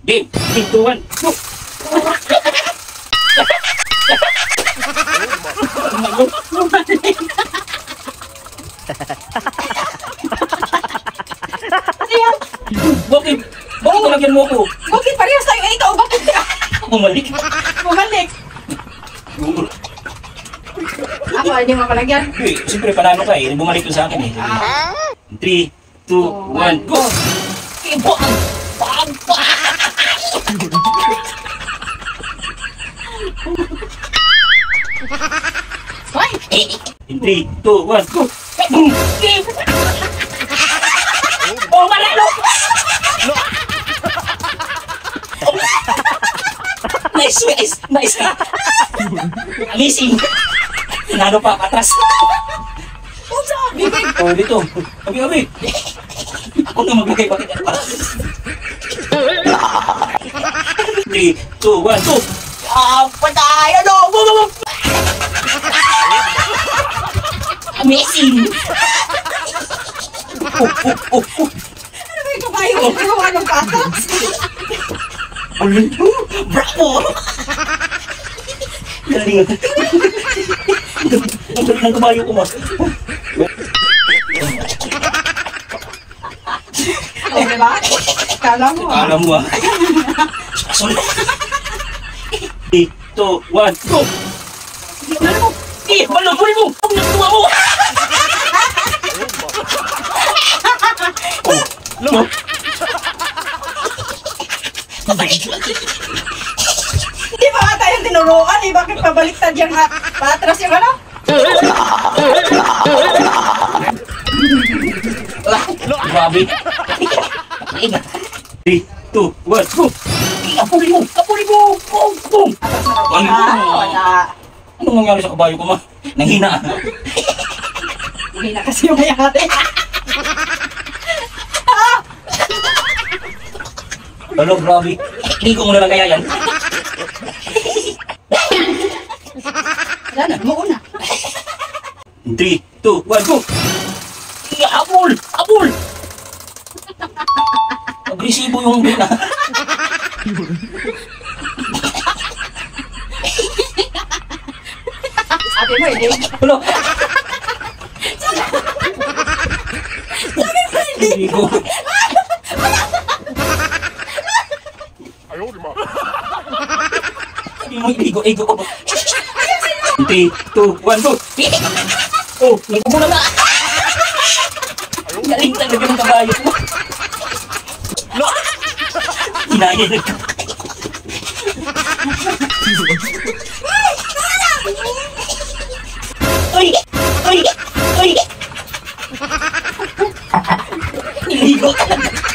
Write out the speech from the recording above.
Game. 3, 2, 1, go! Bakit? Bakit talagyan mo ko? Bakit parehas tayo? Eh, ikaw, bakit? Bumalik. Bumalik. Ako, hindi mo palagyan. Siyempre, panalo ka eh. Bumalik ko sa akin eh. 3, 2, 1, go! Ibo ang pagpa! In 3, 2, 1, go! Oh, manalo! Nice, nice, nice! Amazing! Nanalo pa, atras! Oh, dito! Abi! Ako na maglagay, bakit yan pa? 3, 2, 1, go! Patay! Ano? Amazing! Ano ba yung kabayo? Ano ba yung patas? Bravo! Galing. Ang galing ng kabayo ko, ma. O, diba? Kala mo, ah. Alam mo, ah. Sorry. 3, 2, 1, go! Malabuli mo! Ang nagtuwa mo! Oh, Hindi ba nga tayong tinuruan eh? Bakit pabaliktad yung patras yung ano? grabe. 3, 2, 1, go! Kapuli mo! Kapuli mo! Boom! Boom! Wala. Anong nangyari sa kabayo ko, ma? Nanghina. Hindi na kasi yung mayate. Hello, grabe. Hindi ko muna lang kaya yan. Wala na, mauna. 3, 2, 1, go! Abol! Abol! Agresibo yung gina. Sabi mo, hindi. Hello? Hindi ko. Sabi mo, igo. 3, 2, 1, go! Oh, nagpumula na! Galing talaga ng kabayo mo. Hinaya na. Uy! Uy! Uy! Niligo talaga.